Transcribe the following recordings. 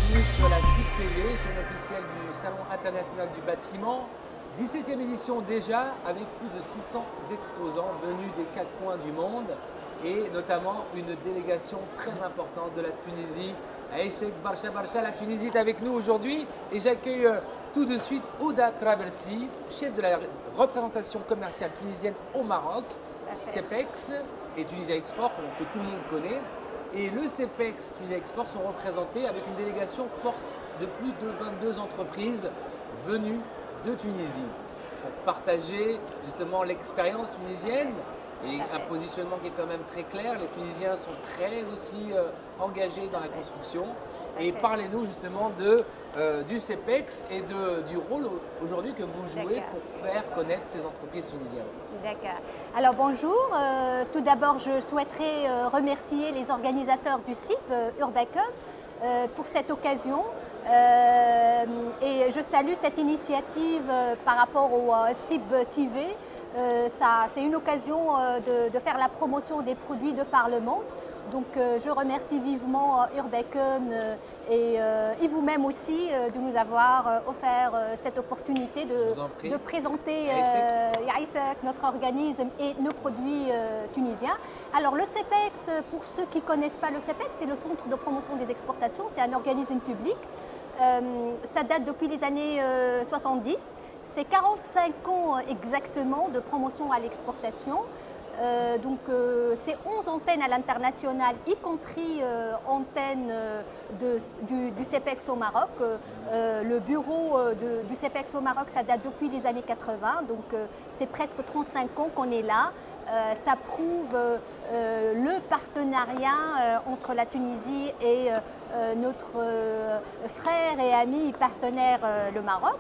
bienvenue sur la CIB TV, chaîne officielle du Salon international du bâtiment. 17e édition déjà, avec plus de 600 exposants venus des 4 coins du monde et notamment une délégation très importante de la Tunisie. Aïchek Barcha, la Tunisie est avec nous aujourd'hui et j'accueille tout de suite Ouda Traversi, chef de la représentation commerciale tunisienne au Maroc, CEPEX et Tunisia Export, que tout le monde connaît. Et le CEPEX Tunisia Export sont représentés avec une délégation forte de plus de 22 entreprises venues de Tunisie pour partager justement l'expérience tunisienne et un positionnement qui est quand même très clair. Les Tunisiens sont très aussi engagés dans la construction. Et parlez-nous justement du CEPEX et du rôle aujourd'hui que vous jouez pour faire connaître ces entreprises tunisiennes. D'accord. Alors bonjour. Tout d'abord, je souhaiterais remercier les organisateurs du CIB, Urbacum, pour cette occasion. Et je salue cette initiative par rapport au CIB TV. C'est une occasion de faire la promotion des produits de par le monde. Donc je remercie vivement Urbacum et vous-même aussi de nous avoir offert cette opportunité de présenter notre organisme et nos produits tunisiens. Alors le CEPEX, pour ceux qui ne connaissent pas le CEPEX, c'est le Centre de promotion des exportations, c'est un organisme public. Ça date depuis les années 70. C'est 45 ans exactement de promotion à l'exportation. C'est 11 antennes à l'international, y compris antennes du CEPEX au Maroc. Le bureau du CEPEX au Maroc, ça date depuis les années 80, donc c'est presque 35 ans qu'on est là. Ça prouve le partenariat entre la Tunisie et notre frère et ami partenaire, le Maroc.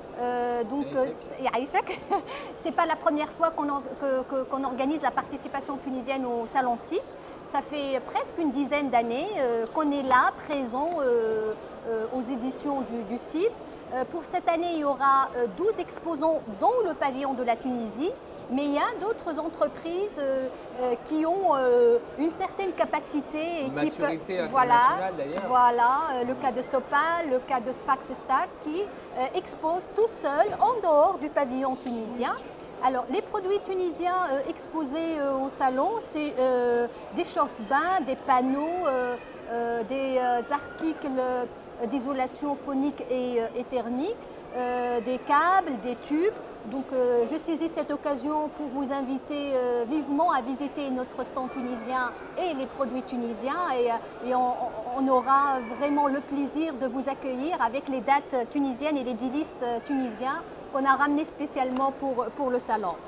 C'est pas la première fois qu'on organise la participation tunisienne au Salon CIB. Ça fait presque une dizaine d'années qu'on est là, présent aux éditions du CIB. Pour cette année, il y aura 12 exposants dont le pavillon de la Tunisie. Mais il y a d'autres entreprises qui ont une certaine capacité. Une maturité internationale d'ailleurs. Voilà, le cas de Sopal, le cas de Sfax Star qui exposent tout seuls en dehors du pavillon tunisien. Alors, les produits tunisiens exposés au salon, c'est des chauffe-bains, des panneaux, des articles d'isolation phonique et thermique, des câbles, des tubes. Donc je saisis cette occasion pour vous inviter vivement à visiter notre stand tunisien et les produits tunisiens et on aura vraiment le plaisir de vous accueillir avec les dates tunisiennes et les délices tunisiens qu'on a ramenés spécialement pour le salon.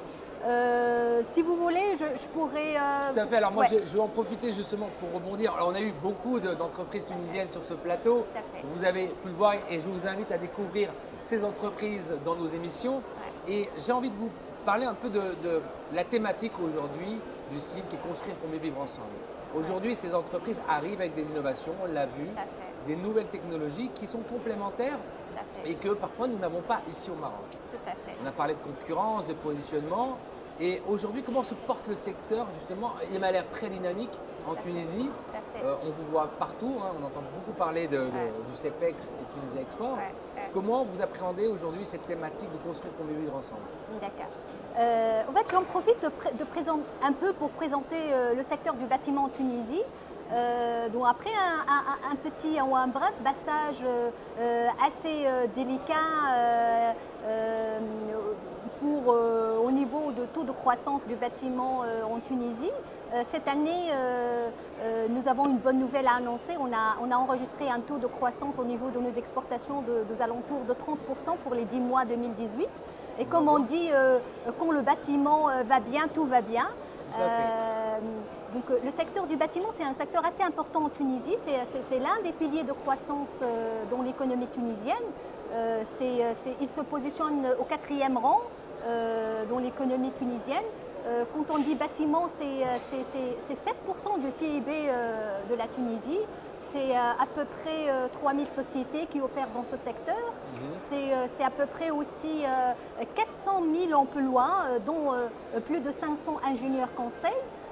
Si vous voulez, je pourrais… Tout à fait. Alors moi, je vais en profiter justement pour rebondir. Alors, on a eu beaucoup d'entreprises tunisiennes sur ce plateau. Vous avez pu le voir et je vous invite à découvrir ces entreprises dans nos émissions. Et j'ai envie de vous parler un peu de la thématique aujourd'hui du CIB qui est Construire pour mieux vivre ensemble. Aujourd'hui, ces entreprises arrivent avec des innovations, on l'a vu, des nouvelles technologies qui sont complémentaires et que parfois nous n'avons pas ici au Maroc. Tout à fait. On a parlé de concurrence, de positionnement. Et aujourd'hui, comment se porte le secteur justement? Il m'a l'air très dynamique en Tunisie. On vous voit partout, hein, on entend beaucoup parler du CEPEX et Tunisia Export. Comment vous appréhendez aujourd'hui cette thématique de construire pour mieux vivre ensemble? D'accord. En fait, j'en profite un peu pour présenter le secteur du bâtiment en Tunisie. Donc après un petit ou un bref passage assez délicat au niveau de taux de croissance du bâtiment en Tunisie. Cette année, nous avons une bonne nouvelle à annoncer. On a enregistré un taux de croissance au niveau de nos exportations de alentours de 30% pour les 10 mois 2018. Et comme on dit, quand le bâtiment va bien, tout va bien. Donc, le secteur du bâtiment, c'est un secteur assez important en Tunisie. C'est l'un des piliers de croissance dans l'économie tunisienne. Il se positionne au 4e rang dans l'économie tunisienne. Quand on dit bâtiment, c'est 7% du PIB de la Tunisie. C'est à peu près 3000 sociétés qui opèrent dans ce secteur. C'est à peu près aussi 400 000 emplois, dont plus de 500 ingénieurs conseils.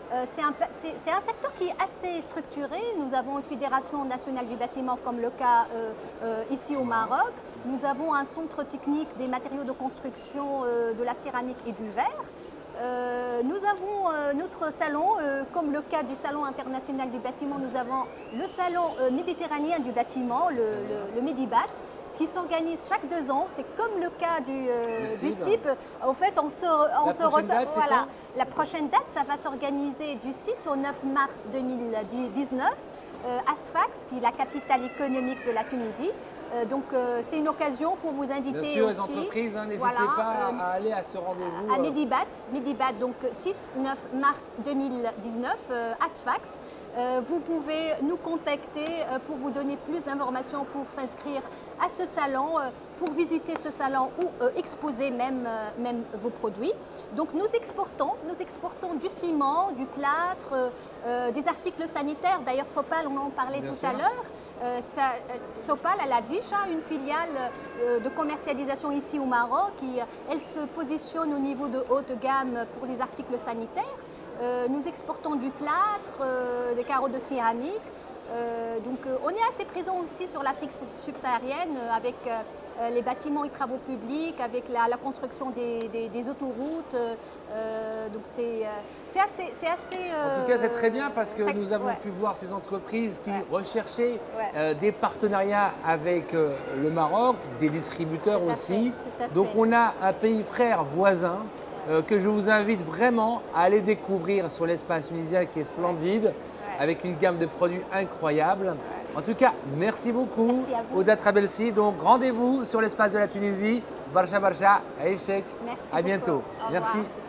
C'est un secteur qui est assez structuré. Nous avons une fédération nationale du bâtiment comme le cas ici au Maroc. Nous avons un centre technique des matériaux de construction de la céramique et du verre. Nous avons notre salon, comme le cas du Salon international du bâtiment, nous avons le Salon méditerranéen du bâtiment, le Medibat, qui s'organise chaque 2 ans. C'est comme le cas du CIP. En fait, voilà. La prochaine date, ça va s'organiser du 6 au 9 mars 2019 à Sfax, qui est la capitale économique de la Tunisie. Donc c'est une occasion pour vous inviter. Bien sûr, aussi. Les entreprises, n'hésitez pas à aller à ce rendez-vous. À Medibat, donc 6-9 mars 2019 à Sfax. Vous pouvez nous contacter pour vous donner plus d'informations pour s'inscrire à ce salon, pour visiter ce salon ou exposer même vos produits. Donc nous exportons du ciment, du plâtre, des articles sanitaires. D'ailleurs Sopal, on en parlait tout à l'heure. Sopal, elle a déjà une filiale de commercialisation ici au Maroc. Elle se positionne au niveau de haute gamme pour les articles sanitaires. Nous exportons du plâtre, des carreaux de céramique. Donc on est assez présent aussi sur l'Afrique subsaharienne avec les bâtiments et travaux publics, avec la construction des autoroutes. Donc c'est assez... En tout cas, c'est très bien parce que nous avons pu voir ces entreprises qui recherchaient des partenariats avec le Maroc, des distributeurs aussi. Donc on a un pays frère voisin que je vous invite vraiment à aller découvrir sur l'espace tunisien qui est splendide, avec une gamme de produits incroyable. En tout cas, merci beaucoup. Merci à vous. Ouda Trabelsi. Donc rendez-vous sur l'espace de la Tunisie. Barcha Barcha, Aïchek. Merci à bientôt. beaucoup. Merci.